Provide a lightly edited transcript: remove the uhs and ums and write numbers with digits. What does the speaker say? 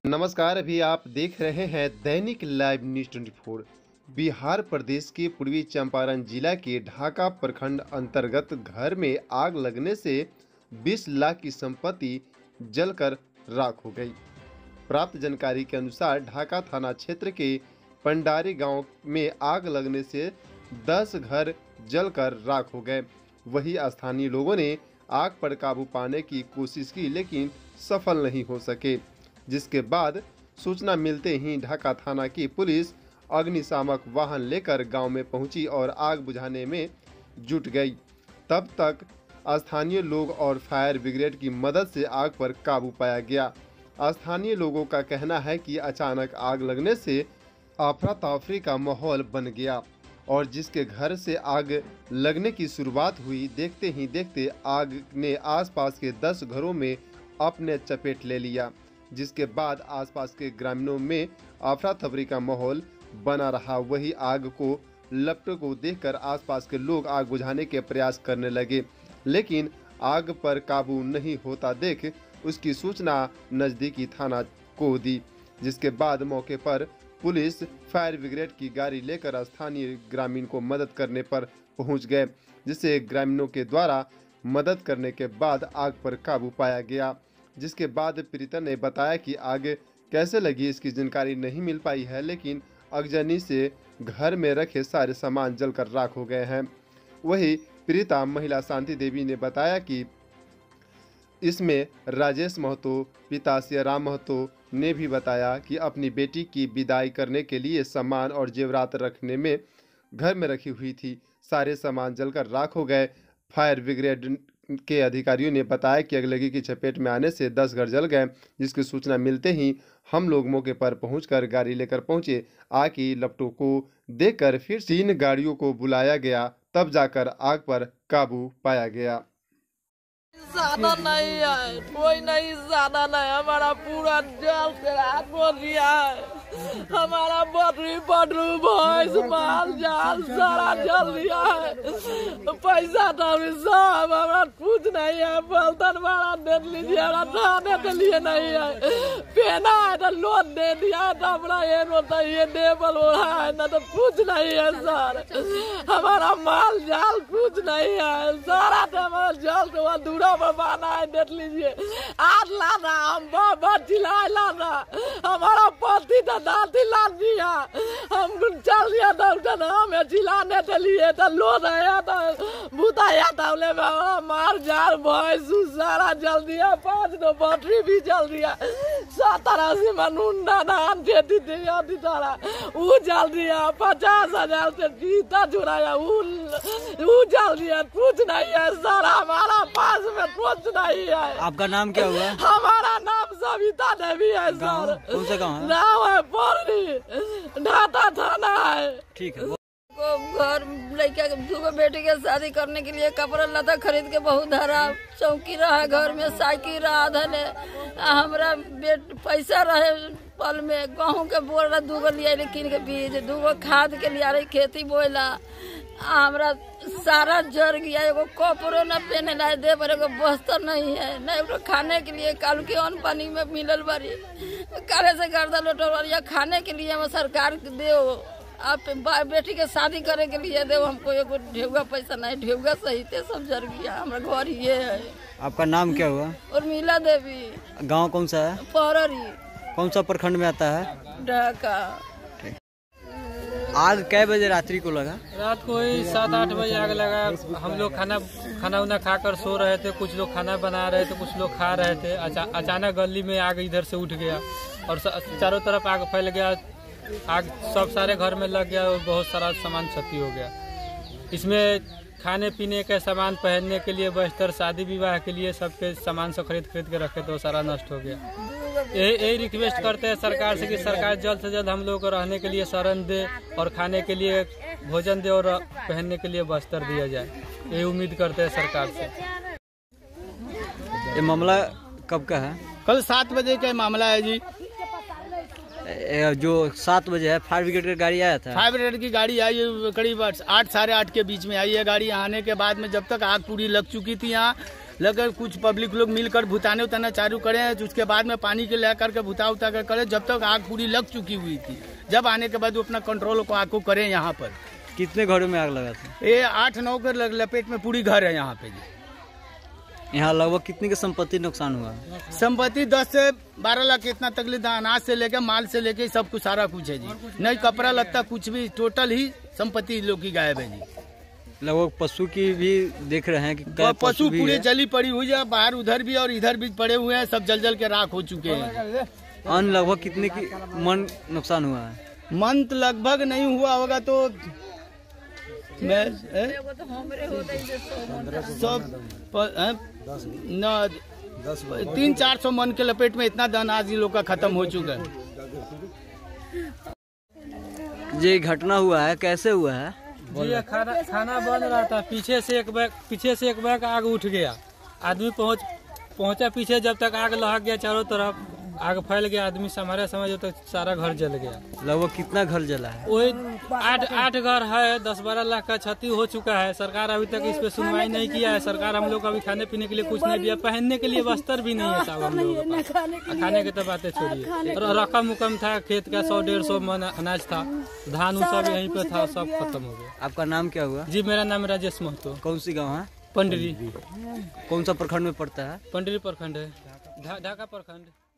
नमस्कार, अभी आप देख रहे हैं दैनिक लाइव न्यूज 24। बिहार प्रदेश के पूर्वी चंपारण जिला के ढाका प्रखंड अंतर्गत घर में आग लगने से 20 लाख की संपत्ति जलकर राख हो गई। प्राप्त जानकारी के अनुसार ढाका थाना क्षेत्र के पंडारी गांव में आग लगने से 10 घर जलकर राख हो गए। वही स्थानीय लोगों ने आग पर काबू पाने की कोशिश की, लेकिन सफल नहीं हो सके, जिसके बाद सूचना मिलते ही ढाका थाना की पुलिस अग्निशामक वाहन लेकर गांव में पहुंची और आग बुझाने में जुट गई। तब तक स्थानीय लोग और फायर ब्रिगेड की मदद से आग पर काबू पाया गया। स्थानीय लोगों का कहना है कि अचानक आग लगने से अफरा तफरी का माहौल बन गया और जिसके घर से आग लगने की शुरुआत हुई, देखते ही देखते आग ने आसपास के 10 घरों में अपने चपेट ले लिया, जिसके बाद आसपास के ग्रामीणों में अफरा तफरी का माहौल बना रहा। वही आग को लपटों को देखकर आसपास के लोग आग बुझाने के प्रयास करने लगे, लेकिन आग पर काबू नहीं होता देख उसकी सूचना नज़दीकी थाना को दी, जिसके बाद मौके पर पुलिस फायर ब्रिगेड की गाड़ी लेकर स्थानीय ग्रामीण को मदद करने पर पहुंच गए, जिससे ग्रामीणों के द्वारा मदद करने के बाद आग पर काबू पाया गया। जिसके बाद पीड़िता ने बताया कि आग कैसे लगी इसकी जानकारी नहीं मिल पाई है, लेकिन अगजनी से घर में रखे सारे सामान जलकर राख हो गए हैं। वही पीड़िता महिला शांति देवी ने बताया कि इसमें राजेश महतो पिता सियाराम महतो ने भी बताया कि अपनी बेटी की विदाई करने के लिए सामान और जेवरात रखने में घर में रखी हुई थी। सारे सामान जलकर राख हो गए। फायर ब्रिगेड के अधिकारियों ने बताया कि अगलगी की चपेट में आने से 10 घर जल गए, जिसकी सूचना मिलते ही हम लोग मौके पर पहुंचकर गाड़ी लेकर पहुंचे। आग की लपटों को देखकर फिर 3 गाड़ियों को बुलाया गया, तब जाकर आग पर काबू पाया गया। साधन नहीं है, कोई नहीं साधन है। हमारा पूरा जल से रात हो गया है। हमारा बकरी पटरू भैंस माल जाल सारा जल दिया है। पैसा तो सब हमारा कुछ नहीं है। बर्तन भाड़ा दे लीजिए, हमारा नहाने के लिए नहीं है। पहना है तो लोन दे दिया है, तो हमारा ये रोता ये टेबल ओढ़ा है, ना तो कुछ नहीं है सर। हमारा माल जाल कुछ नहीं है, सारा तो हमारा जल तो अधूरा बना है। देख लीजिए आज लाना हम बहुत चिल्लाए लाना, हमारा पति तो दादी ला दिया, हम चल दिया डॉक्टर हमें चिल्लाने के लिए, तो लोन आया तो बुताया था, मार जार भैंस सारा जल दिया। 5 तो बैटरी भी जल दिया। 70-80 मनुंडा धान खेती थी तारा वो जल दिया। 50,000 से जीता चुराया वो जल दिया। कुछ नहीं है सर, हमारा पास में कुछ नहीं है। आपका नाम क्या हुआ? हमारा नाम सविता देवी है सर। कौन सा गाँव है? नाम है पौड़ी, ढाका थाना है। ठीक है। घर लड़का दूगो बेटी के शादी करने के लिए कपड़ा लता खरीद के बहुत धरा, चौकी रहा घर में, साइकिल रहा धने। हमारा पैसा रहे पल में गेहूँ के बोल रहा, 2 लिया किन के बीज, 2 खाद के लिया रही खेती बोला। हमारा सारा जर गया। एगो कपड़ो न पहने लाए दे पर, एगो बस्तर नहीं है, न एगो खाने के लिए काल के अन्न पानी में मिलल बारी। काले से गर्दा लोटो खाने के लिए हम सरकार दे, आप बेटी के शादी करे के लिए दे, हमको एगो ढेउगा पैसा नहीं, ढेउगा सहित सब जर गया। हमारा घर ये है। आपका नाम क्या हुआ? उर्मिला देवी। गांव कौन सा है? पौड़ी। कौन सा प्रखंड में आता है? ढाका। आग कै बजे रात्रि को लगा? रात को ही 7-8 बजे आग लगा। हम लोग खाना उना खाकर सो रहे थे, कुछ लोग खाना बना रहे थे, कुछ लोग खा रहे थे। अचानक गली में आग इधर से उठ गया और चारों तरफ आग फैल गया। आग सब सारे घर में लग गया और बहुत सारा सामान क्षति हो गया। इसमें खाने पीने के सामान, पहनने के लिए बस्तर, शादी विवाह के लिए सबके सामान सब खरीद के रखे तो सारा नष्ट हो गया। यही रिक्वेस्ट करते हैं सरकार से कि सरकार जल्द से जल्द हम लोग को रहने के लिए शरण दे और खाने के लिए भोजन दे और पहनने के लिए बस्तर दिया जाए। यही उम्मीद करते हैं सरकार से। ये मामला कब का है? कल 7 बजे का मामला है जी। जो 7 बजे है, फायर ब्रिगेड की गाड़ी आया था? फायर ब्रिगेड की गाड़ी आई करीब 8 साढ़े 8 के बीच में आई है गाड़ी। आने के बाद में जब तक आग पूरी लग चुकी थी यहाँ, लेकिन कुछ पब्लिक लोग मिलकर भुताने उताना चालू करे, उसके बाद में पानी के लेकर के भुता उता कर करे, जब तक आग पूरी लग चुकी हुई थी। जब आने के बाद वो अपना कंट्रोल को आग को करें। यहाँ पर कितने घरों में आग लगा था? ये 8-9 के लपेट में पूरी घर है यहाँ पे जी। यहाँ लगभग कितने की संपत्ति नुकसान हुआ? संपत्ति 10 से 12 लाख इतना तकलीफ, अनाज से लेके माल से लेके सब कुछ सारा कुछ है जी। नहीं कपड़ा लत्ता कुछ भी, टोटल ही संपत्ति लोग की गायब है जी। लगभग पशु की भी देख रहे हैं कि पशु पूरे जली पड़ी हुई है, बाहर उधर भी और इधर भी पड़े हुए हैं, सब जल के राख हो चुके हैं। अन्न लगभग कितने की मन नुकसान हुआ है? मन तो लगभग नहीं हुआ होगा तो मैं सब 300-400 मन के लपेट में इतना अनाज लोग का खत्म हो चुका है। ये घटना हुआ है, कैसे हुआ है? जी खाना बन रहा था, पीछे से एक बैग आग उठ गया। आदमी पहुंचा पीछे, जब तक आग लहक गया, चारों तरफ आग फैल गया। आदमी हमारे समझ तक सारा घर जल गया। लगभग कितना घर जला है? वही 8 घर है, 10-12 लाख का क्षति हो चुका है। सरकार अभी तक इस पे सुनवाई नहीं किया है। सरकार हम लोग को अभी खाने पीने के लिए कुछ नहीं दिया, पहनने के लिए वस्त्र भी नहीं है साहब हम लोगों के पास। खाने की तो बातें छोड़िए। रकम उकम था, खेत का 100-150 मन अनाज था, धान सब यहीं पे था, सब खत्म हो गया। आपका नाम क्या हुआ? जी मेरा नाम राजेश महतो। कौन सी गाँव है? पंडरी। कौन सा प्रखंड में पड़ता है? पंडरी प्रखंड है, ढाका प्रखंड।